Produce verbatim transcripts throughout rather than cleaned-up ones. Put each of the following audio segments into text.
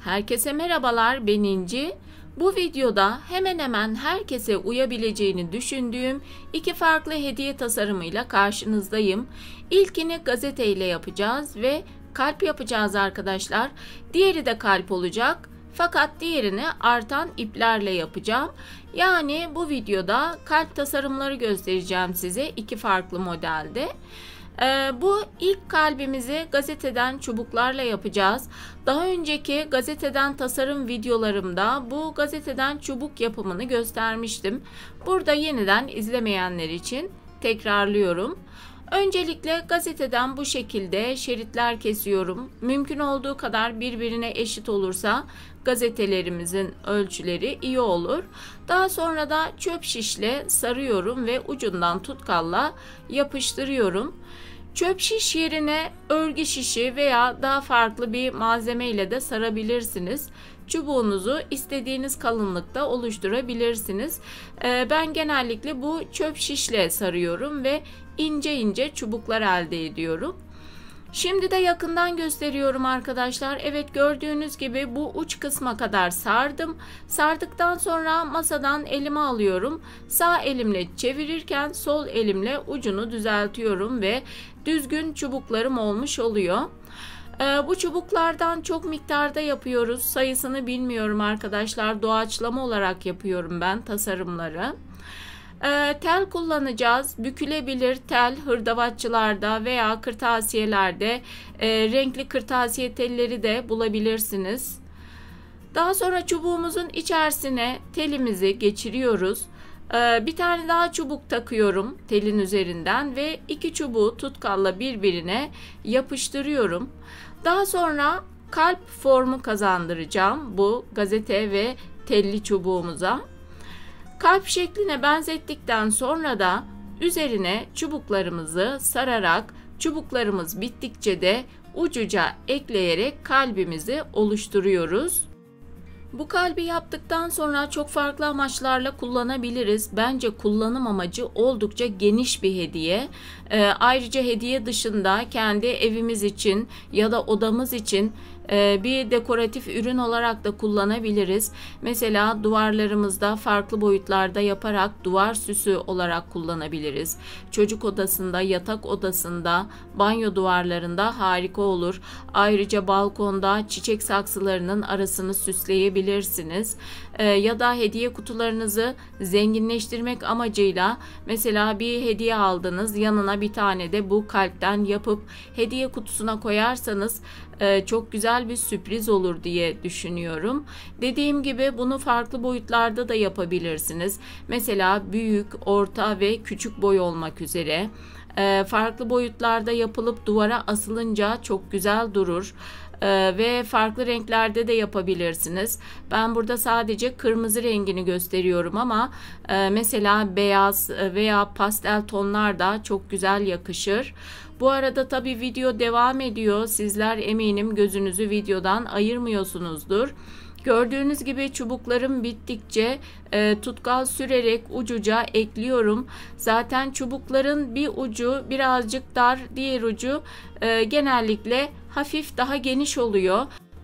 Herkese merhabalar, ben İnci. Bu videoda hemen hemen herkese uyabileceğini düşündüğüm iki farklı hediye tasarımıyla karşınızdayım. İlkini gazeteyle yapacağız ve kalp yapacağız arkadaşlar. Diğeri de kalp olacak. Fakat diğerini artan iplerle yapacağım. Yani bu videoda kalp tasarımları göstereceğim size iki farklı modelde. Ee, bu ilk kalbimizi gazeteden çubuklarla yapacağız. Daha önceki gazeteden tasarım videolarımda bu gazeteden çubuk yapımını göstermiştim. Burada yeniden izlemeyenler için tekrarlıyorum. Öncelikle gazeteden bu şekilde şeritler kesiyorum. Mümkün olduğu kadar birbirine eşit olursa gazetelerimizin ölçüleri iyi olur. Daha sonra da çöp şişle sarıyorum ve ucundan tutkalla yapıştırıyorum. Çöp şiş yerine örgü şişi veya daha farklı bir malzeme ile de sarabilirsiniz. Çubuğunuzu istediğiniz kalınlıkta oluşturabilirsiniz. Ben genellikle bu çöp şişle sarıyorum ve ince ince çubuklar elde ediyorum. Şimdi de yakından gösteriyorum arkadaşlar. Evet, gördüğünüz gibi bu uç kısma kadar sardım. Sardıktan sonra masadan elime alıyorum. Sağ elimle çevirirken sol elimle ucunu düzeltiyorum ve düzgün çubuklarım olmuş oluyor. Ee, bu çubuklardan çok miktarda yapıyoruz. Sayısını bilmiyorum arkadaşlar. Doğaçlama olarak yapıyorum ben tasarımları. E, tel kullanacağız. Bükülebilir tel hırdavatçılarda veya kırtasiyelerde e, renkli kırtasiye telleri de bulabilirsiniz. Daha sonra çubuğumuzun içerisine telimizi geçiriyoruz. E, bir tane daha çubuk takıyorum telin üzerinden ve iki çubuğu tutkalla birbirine yapıştırıyorum. Daha sonra kalp formu kazandıracağım bu gazete ve telli çubuğumuza. Kalp şekline benzettikten sonra da üzerine çubuklarımızı sararak çubuklarımız bittikçe de ucuca ekleyerek kalbimizi oluşturuyoruz. Bu kalbi yaptıktan sonra çok farklı amaçlarla kullanabiliriz. Bence kullanım amacı oldukça geniş bir hediye. Ee, ayrıca hediye dışında kendi evimiz için ya da odamız için e, bir dekoratif ürün olarak da kullanabiliriz. Mesela duvarlarımızda farklı boyutlarda yaparak duvar süsü olarak kullanabiliriz. Çocuk odasında, yatak odasında, banyo duvarlarında harika olur. Ayrıca balkonda çiçek saksılarının arasını süsleyebilirsiniz. Ee, ya da hediye kutularınızı zenginleştirmek amacıyla mesela bir hediye aldınız, yanına bir tane de bu kalpten yapıp hediye kutusuna koyarsanız e, çok güzel bir sürpriz olur diye düşünüyorum. Dediğim gibi bunu farklı boyutlarda da yapabilirsiniz. Mesela büyük, orta ve küçük boy olmak üzere. E, farklı boyutlarda yapılıp duvara asılınca çok güzel durur. Ee, ve farklı renklerde de yapabilirsiniz. Ben burada sadece kırmızı rengini gösteriyorum ama e, mesela beyaz veya pastel tonlar da çok güzel yakışır. Bu arada tabii video devam ediyor. Sizler eminim gözünüzü videodan ayırmıyorsunuzdur. Gördüğünüz gibi çubuklarım bittikçe e, tutkal sürerek ucuca ekliyorum. Zaten çubukların bir ucu birazcık dar, diğer ucu e, genellikle hafif daha geniş oluyor.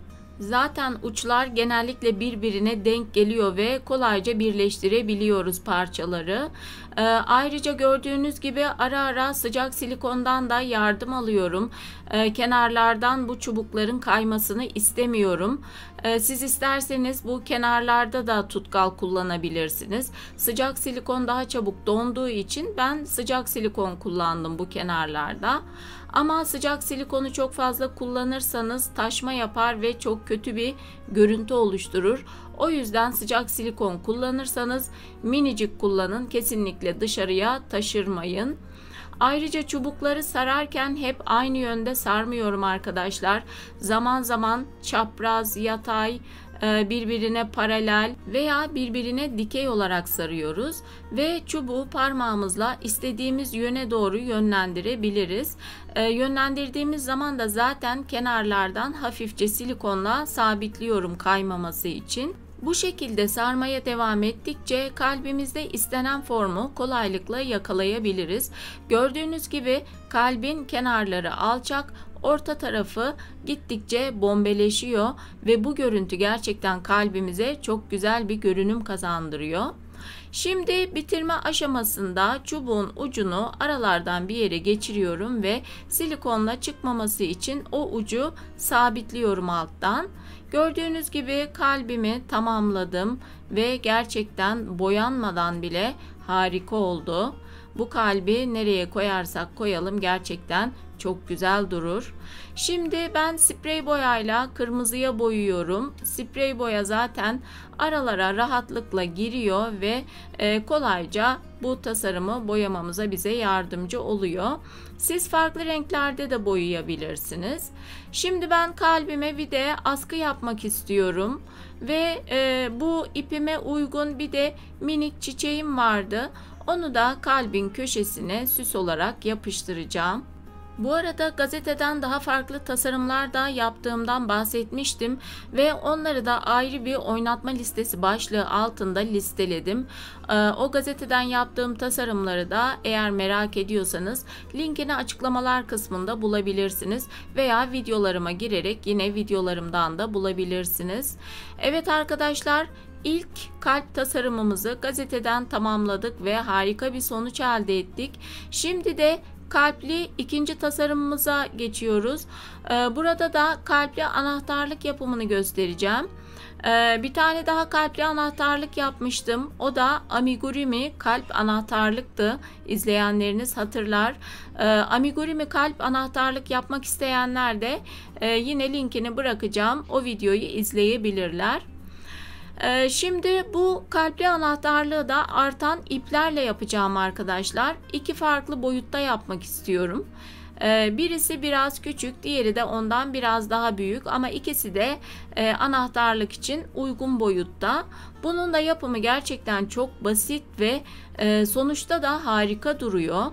Zaten uçlar genellikle birbirine denk geliyor ve kolayca birleştirebiliyoruz parçaları. Ee, ayrıca gördüğünüz gibi ara ara sıcak silikondan da yardım alıyorum. Ee, kenarlardan bu çubukların kaymasını istemiyorum. Ee, siz isterseniz bu kenarlarda da tutkal kullanabilirsiniz. Sıcak silikon daha çabuk donduğu için ben sıcak silikon kullandım bu kenarlarda. Ama sıcak silikonu çok fazla kullanırsanız taşma yapar ve çok kötü bir görüntü oluşturur. O yüzden sıcak silikon kullanırsanız minicik kullanın, kesinlikle dışarıya taşırmayın. Ayrıca çubukları sararken hep aynı yönde sarmıyorum arkadaşlar. Zaman zaman çapraz, yatay, birbirine paralel veya birbirine dikey olarak sarıyoruz ve çubuğu parmağımızla istediğimiz yöne doğru yönlendirebiliriz. Yönlendirdiğimiz zaman da zaten kenarlardan hafifçe silikonla sabitliyorum kaymaması için. Bu şekilde sarmaya devam ettikçe kalbimizde istenen formu kolaylıkla yakalayabiliriz. Gördüğünüz gibi kalbin kenarları alçak, orta tarafı gittikçe bombeleşiyor ve bu görüntü gerçekten kalbimize çok güzel bir görünüm kazandırıyor. Şimdi bitirme aşamasında çubuğun ucunu aralardan bir yere geçiriyorum ve silikonla çıkmaması için o ucu sabitliyorum alttan. Gördüğünüz gibi kalbimi tamamladım ve gerçekten boyanmadan bile harika oldu. Bu kalbi nereye koyarsak koyalım gerçekten çok güzel durur. Şimdi ben sprey boyayla kırmızıya boyuyorum. Sprey boya zaten aralara rahatlıkla giriyor ve e, kolayca bu tasarımı boyamamıza bize yardımcı oluyor. Siz farklı renklerde de boyayabilirsiniz. Şimdi ben kalbime bir de askı yapmak istiyorum ve e, bu ipime uygun bir de minik çiçeğim vardı. Onu da kalbin köşesine süs olarak yapıştıracağım. Bu arada gazeteden daha farklı tasarımlar da yaptığımdan bahsetmiştim ve onları da ayrı bir oynatma listesi başlığı altında listeledim. O gazeteden yaptığım tasarımları da eğer merak ediyorsanız linkini açıklamalar kısmında bulabilirsiniz veya videolarıma girerek yine videolarımdan da bulabilirsiniz. Evet arkadaşlar, İlk kalp tasarımımızı gazeteden tamamladık ve harika bir sonuç elde ettik. Şimdi de kalpli ikinci tasarımımıza geçiyoruz. Burada da kalpli anahtarlık yapımını göstereceğim. Bir tane daha kalpli anahtarlık yapmıştım. O da amigurumi kalp anahtarlıktı. İzleyenleriniz hatırlar. Amigurumi kalp anahtarlık yapmak isteyenler de yine linkini bırakacağım. O videoyu izleyebilirler. Şimdi bu kalpli anahtarlığı da artan iplerle yapacağım arkadaşlar. İki farklı boyutta yapmak istiyorum. Birisi biraz küçük, diğeri de ondan biraz daha büyük ama ikisi de anahtarlık için uygun boyutta. Bunun da yapımı gerçekten çok basit ve sonuçta da harika duruyor.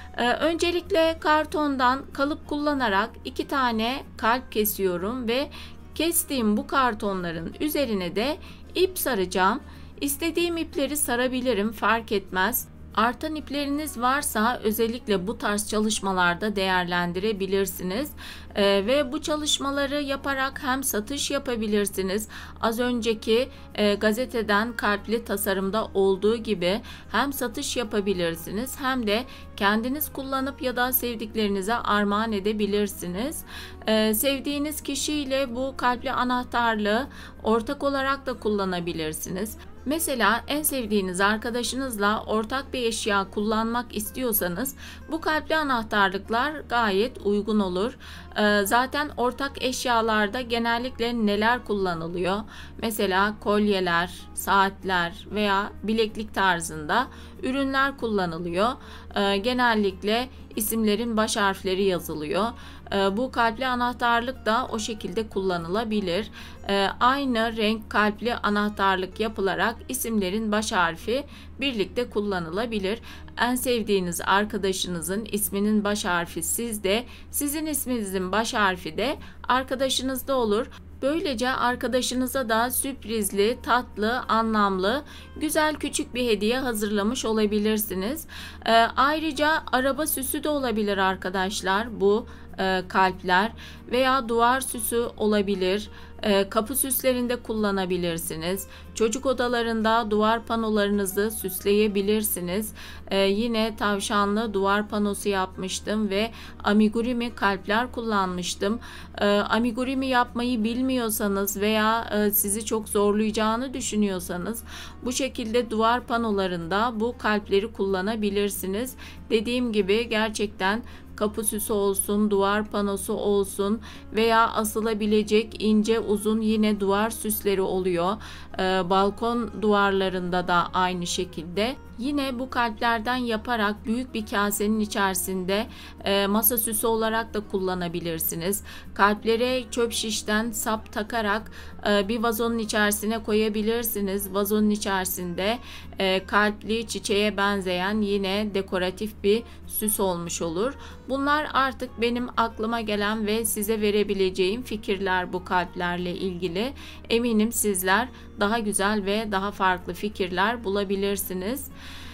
Öncelikle kartondan kalıp kullanarak iki tane kalp kesiyorum ve kestiğim bu kartonların üzerine de ip saracağım. İstediğim ipleri sarabilirim, fark etmez. Artan ipleriniz varsa özellikle bu tarz çalışmalarda değerlendirebilirsiniz. Ee, ve bu çalışmaları yaparak hem satış yapabilirsiniz. Az önceki e, gazeteden kalpli tasarımda olduğu gibi hem satış yapabilirsiniz hem de kendiniz kullanıp ya da sevdiklerinize armağan edebilirsiniz. Ee, sevdiğiniz kişiyle bu kalpli anahtarlığı ortak olarak da kullanabilirsiniz. Mesela en sevdiğiniz arkadaşınızla ortak bir eşya kullanmak istiyorsanız bu kalpli anahtarlıklar gayet uygun olur. Ee, zaten ortak eşyalarda genellikle neler kullanılıyor? Mesela kolyeler, saatler veya bileklik tarzında ürünler kullanılıyor. Ee, genellikle isimlerin baş harfleri yazılıyor. Ee, bu kalpli anahtarlık da o şekilde kullanılabilir. Ee, aynı renk kalpli anahtarlık yapılarak isimlerin baş harfi birlikte kullanılabilir. En sevdiğiniz arkadaşınızın isminin baş harfi sizde, sizin isminizin baş harfi de arkadaşınızda olur. Böylece arkadaşınıza da sürprizli, tatlı, anlamlı, güzel küçük bir hediye hazırlamış olabilirsiniz. Ee, ayrıca araba süsü de olabilir arkadaşlar bu e, kalpler veya duvar süsü olabilir. E, kapı süslerinde kullanabilirsiniz. Çocuk odalarında duvar panolarınızı süsleyebilirsiniz. E, yine tavşanlı duvar panosu yapmıştım ve amigurumi kalpler kullanmıştım. E, amigurumi yapmayı bilmiyorsanız veya e, sizi çok zorlayacağını düşünüyorsanız bu şekilde duvar panolarında bu kalpleri kullanabilirsiniz. Dediğim gibi gerçekten kapı süsü olsun, duvar panosu olsun veya asılabilecek ince uzun yine duvar süsleri oluyor. Ee, balkon duvarlarında da aynı şekilde. Yine bu kalplerden yaparak büyük bir kasenin içerisinde e, masa süsü olarak da kullanabilirsiniz. Kalplere çöp şişten sap takarak e, bir vazonun içerisine koyabilirsiniz. Vazonun içerisinde e, kalpli çiçeğe benzeyen yine dekoratif bir süs olmuş olur. Bunlar artık benim aklıma gelen ve size verebileceğim fikirler bu kalplerle ilgili. Eminim sizler daha güzel ve daha farklı fikirler bulabilirsiniz.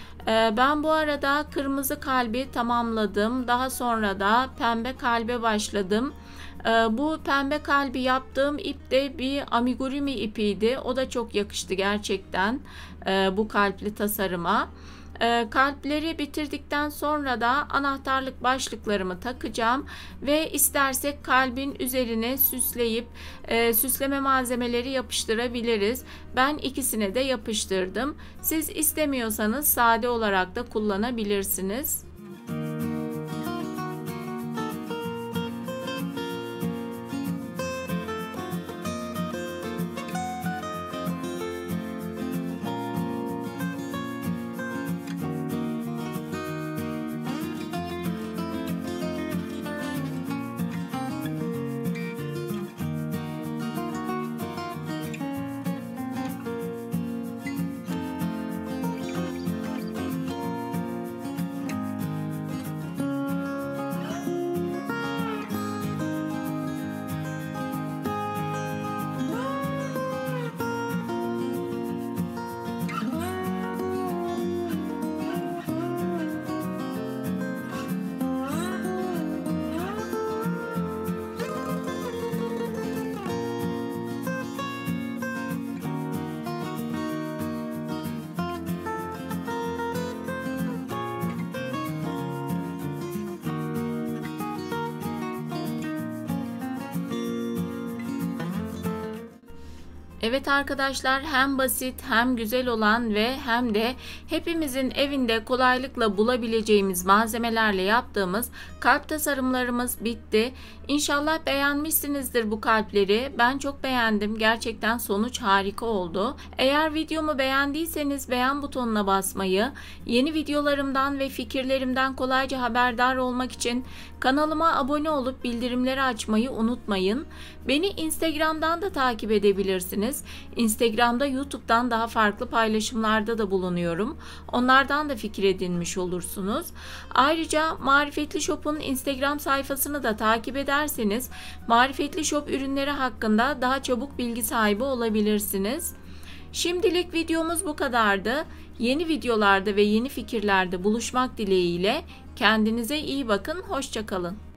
Ben bu arada kırmızı kalbi tamamladım. Daha sonra da pembe kalbe başladım. Ee, bu pembe kalbi yaptığım ip de bir amigurumi ipiydi. O da çok yakıştı gerçekten e, bu kalpli tasarıma. E, kalpleri bitirdikten sonra da anahtarlık başlıklarımı takacağım ve istersek kalbin üzerine süsleyip e, süsleme malzemeleri yapıştırabiliriz. Ben ikisine de yapıştırdım. Siz istemiyorsanız sade olarak da kullanabilirsiniz. Evet arkadaşlar, hem basit hem güzel olan ve hem de hepimizin evinde kolaylıkla bulabileceğimiz malzemelerle yaptığımız kalp tasarımlarımız bitti. İnşallah beğenmişsinizdir bu kalpleri. Ben çok beğendim. Gerçekten sonuç harika oldu. Eğer videomu beğendiyseniz beğen butonuna basmayı, yeni videolarımdan ve fikirlerimden kolayca haberdar olmak için kanalıma abone olup bildirimleri açmayı unutmayın. Beni Instagram'dan da takip edebilirsiniz. Instagram'da YouTube'dan daha farklı paylaşımlarda da bulunuyorum. Onlardan da fikir edinmiş olursunuz. Ayrıca Marifetli Shop'un Instagram sayfasını da takip ederseniz Marifetli Shop ürünleri hakkında daha çabuk bilgi sahibi olabilirsiniz. Şimdilik videomuz bu kadardı. Yeni videolarda ve yeni fikirlerde buluşmak dileğiyle kendinize iyi bakın. Hoşça kalın.